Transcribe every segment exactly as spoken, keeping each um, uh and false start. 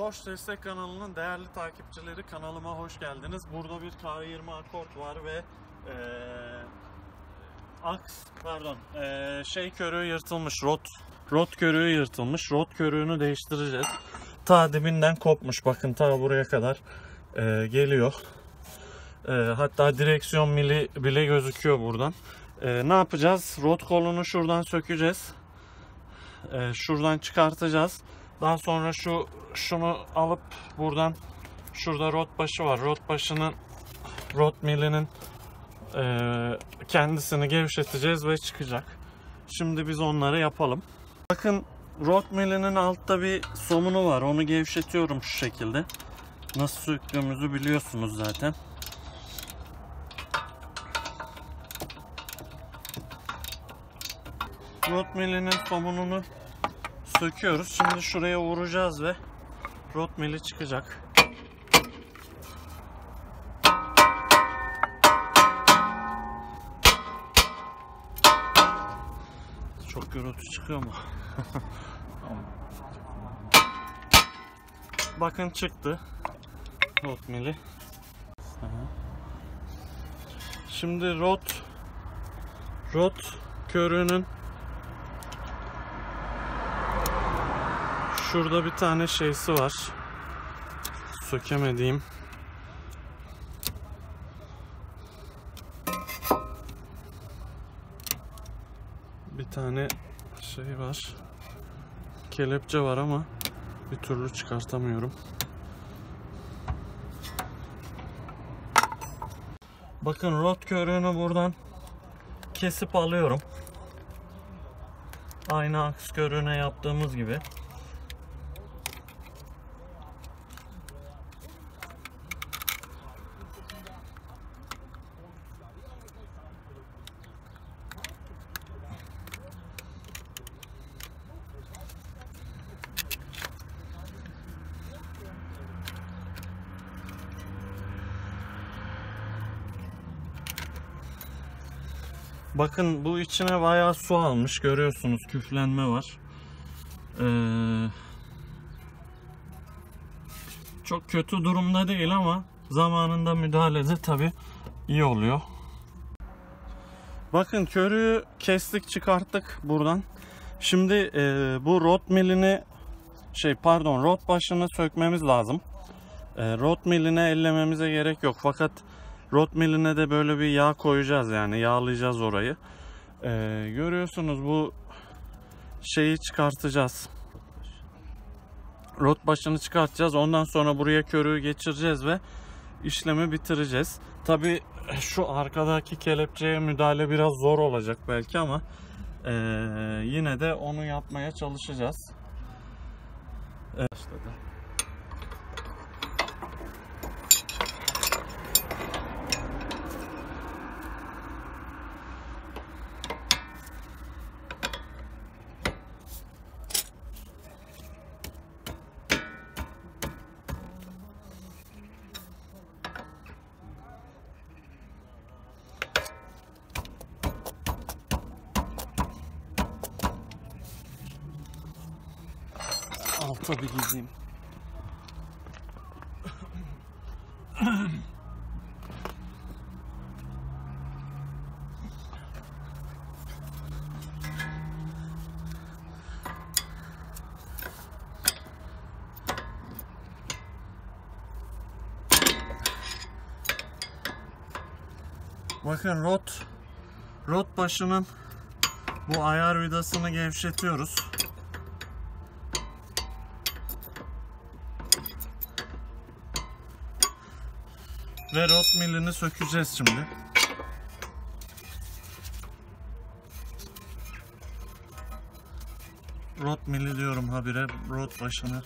Boş Destek kanalının değerli takipçileri, kanalıma hoş geldiniz. Burada bir K yirmi Accord var ve ee, aks pardon ee, şey körüğü yırtılmış, rot rot körüğü yırtılmış. Rot körüğünü değiştireceğiz. Ta dibinden kopmuş, bakın ta buraya kadar ee, geliyor. E, hatta direksiyon mili bile gözüküyor buradan. E, ne yapacağız? Rot kolunu şuradan sökeceğiz. E, şuradan çıkartacağız. Daha sonra şu şunu alıp buradan, şurada rot başı var. Rot başının, rot milinin e, kendisini gevşeteceğiz ve çıkacak. Şimdi biz onları yapalım. Bakın, rot milinin altta bir somunu var. Onu gevşetiyorum şu şekilde. Nasıl söktüğümüzü biliyorsunuz zaten. Rot milinin somununu söküyoruz. Şimdi şuraya vuracağız ve rot mili çıkacak. Çok gürültü çıkıyor mu? Bakın çıktı rot mili. Şimdi rot rot körüğünün şurada bir tane şeysi var. Sökemediğim. Bir tane şey var. Kelepçe var ama bir türlü çıkartamıyorum. Bakın, rot körüğünü buradan kesip alıyorum. Aynı aks körüğüne yaptığımız gibi. Bakın, bu içine bayağı su almış, görüyorsunuz, küflenme var. Ee, çok kötü durumda değil ama zamanında müdahalede tabii iyi oluyor. Bakın, körüğü kestik, çıkarttık buradan. Şimdi e, bu rot milini şey pardon rot başını sökmemiz lazım. E, rot miline ellememize gerek yok, fakat rot miline de böyle bir yağ koyacağız, yani yağlayacağız orayı. Ee, görüyorsunuz, bu şeyi çıkartacağız. Rot başını çıkartacağız. Ondan sonra buraya körüğü geçireceğiz ve işlemi bitireceğiz. Tabii şu arkadaki kelepçeye müdahale biraz zor olacak belki ama ee, yine de onu yapmaya çalışacağız. Evet. Alta bir gideyim. Bakın, rot rot başının bu ayar vidasını gevşetiyoruz. Ve rot milini sökeceğiz şimdi. Rot mili diyorum habire, rot başını.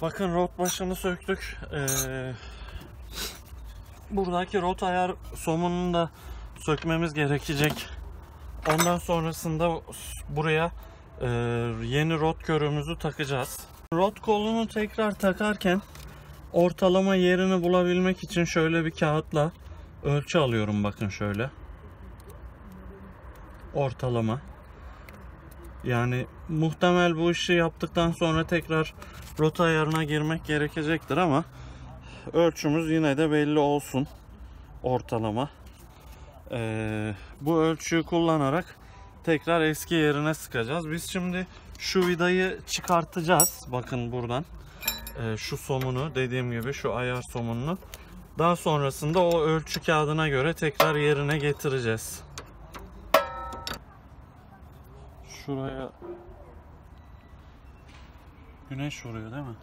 Bakın rot başını söktük. Ee, buradaki rot ayar somununu da sökmemiz gerekecek. Ondan sonrasında buraya e, yeni rot körümüzü takacağız. Rot kolunu tekrar takarken ortalama yerini bulabilmek için şöyle bir kağıtla ölçü alıyorum. Bakın şöyle. Ortalama. Yani muhtemel bu işi yaptıktan sonra tekrar rota ayarına girmek gerekecektir ama ölçümüz yine de belli olsun. Ortalama. Ee, bu ölçüyü kullanarak tekrar eski yerine sıkacağız. Biz şimdi şu vidayı çıkartacağız. Bakın buradan. Ee, şu somunu, dediğim gibi şu ayar somununu. Daha sonrasında o ölçü kağıdına göre tekrar yerine getireceğiz. Şuraya güneş vuruyor değil mi?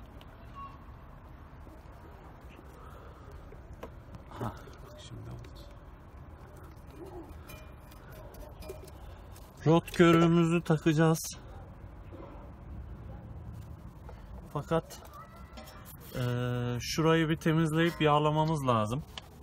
Ha, şimdi oldu. Rot körüğümüzü takacağız. Fakat e, şurayı bir temizleyip yağlamamız lazım.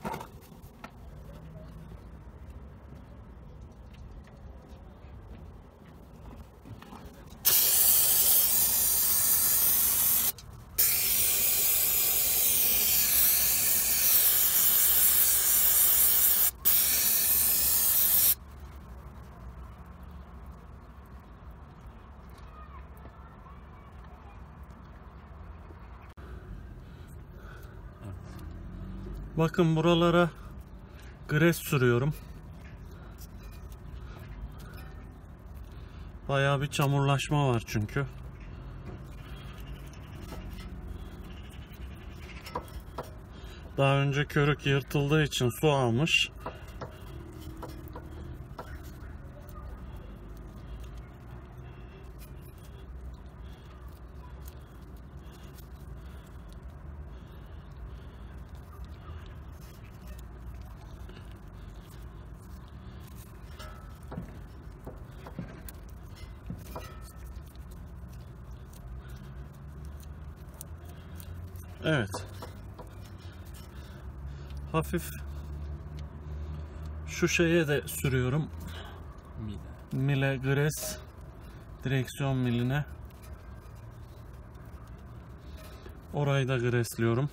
Bakın buralara gres sürüyorum. Bayağı bir çamurlaşma var çünkü. Daha önce körük yırtıldığı için su almış. Evet. Hafif şu şeye de sürüyorum. Mile gres, direksiyon miline. Orayı da gresliyorum.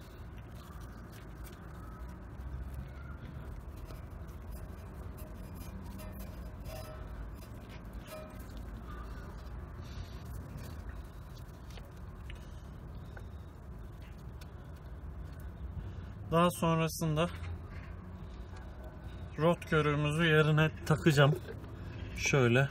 Daha sonrasında rot körüğümüzü yerine takacağım. Şöyle.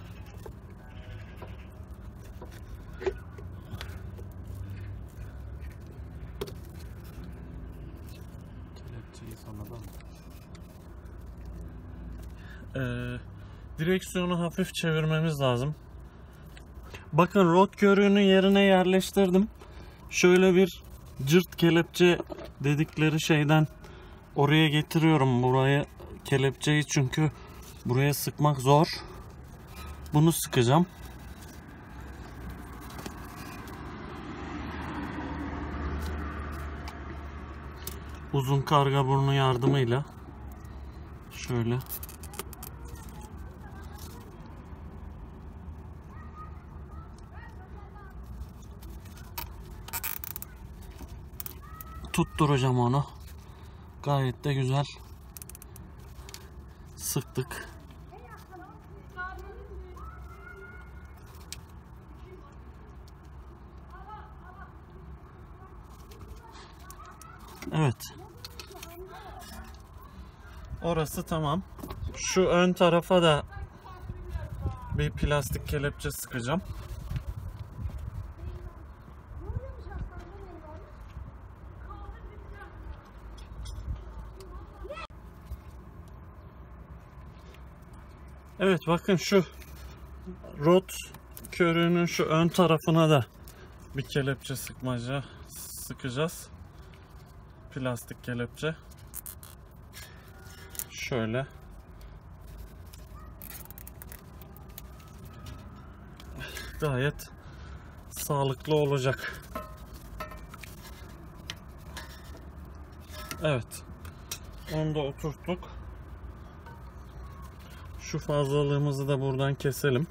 Ee, direksiyonu hafif çevirmemiz lazım. Bakın rot körüğünü yerine yerleştirdim. Şöyle bir cırt kelepçe dedikleri şeyden oraya getiriyorum buraya kelepçeyi, çünkü buraya sıkmak zor. Bunu sıkacağım. Uzun karga burnu yardımıyla şöyle. Tutturacağım onu. Gayet de güzel sıktık. Evet. Orası tamam. Şu ön tarafa da bir plastik kelepçe sıkacağım. Evet, bakın şu rot körüğünün şu ön tarafına da bir kelepçe sıkmaca sıkacağız. Plastik kelepçe. Şöyle. Gayet sağlıklı olacak. Evet. Onu da oturttuk. Şu fazlalığımızı da buradan keselim.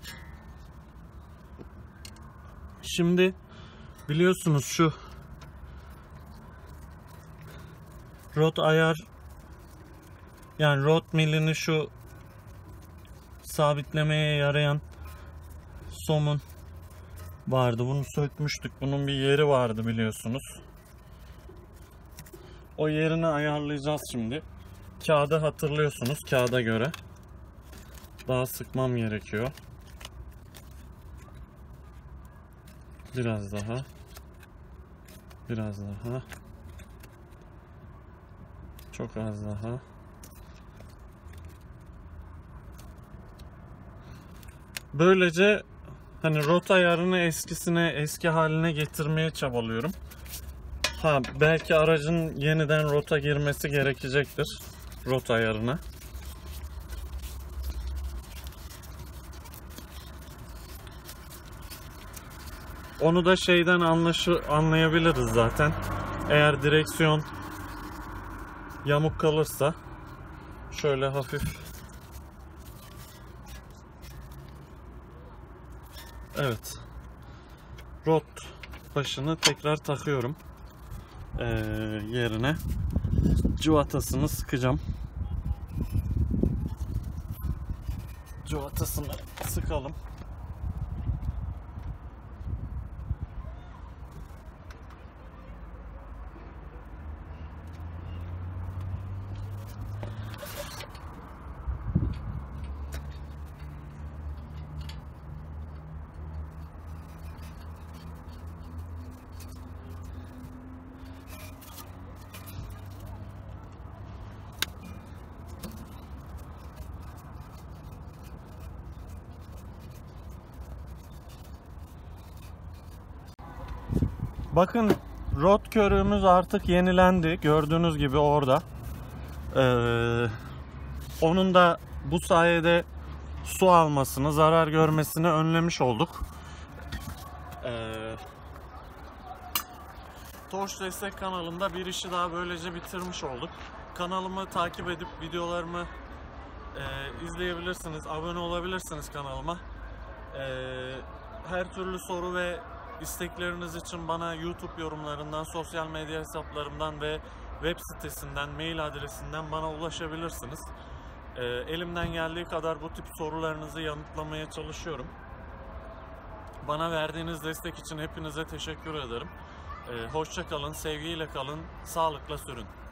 Şimdi biliyorsunuz şu rot ayar, yani rot milini şu sabitlemeye yarayan somun vardı. Bunu sökmüştük. Bunun bir yeri vardı biliyorsunuz. O yerini ayarlayacağız şimdi. Kağıdı hatırlıyorsunuz. Kağıda göre daha sıkmam gerekiyor. Biraz daha. Biraz daha. Çok az daha. Böylece hani rot ayarını eskisine, eski haline getirmeye çabalıyorum. Ha, belki aracın yeniden rota girmesi gerekecektir. Rot ayarına. Onu da şeyden anlaşı, anlayabiliriz zaten. Eğer direksiyon yamuk kalırsa şöyle hafif, evet, rot başını tekrar takıyorum ee, yerine. Cıvatasını sıkacağım. Cıvatasını sıkalım. Bakın, rot körüğümüz artık yenilendi. Gördüğünüz gibi orada. Ee, onun da bu sayede su almasını, zarar görmesini önlemiş olduk. Ee, Torch Destek kanalında bir işi daha böylece bitirmiş olduk. Kanalımı takip edip videolarımı e, izleyebilirsiniz. Abone olabilirsiniz kanalıma. Ee, her türlü soru ve İstekleriniz için bana YouTube yorumlarından, sosyal medya hesaplarımdan ve web sitesinden, mail adresinden bana ulaşabilirsiniz. Ee, elimden geldiği kadar bu tip sorularınızı yanıtlamaya çalışıyorum. Bana verdiğiniz destek için hepinize teşekkür ederim. Ee, hoşça kalın, sevgiyle kalın, sağlıkla sürün.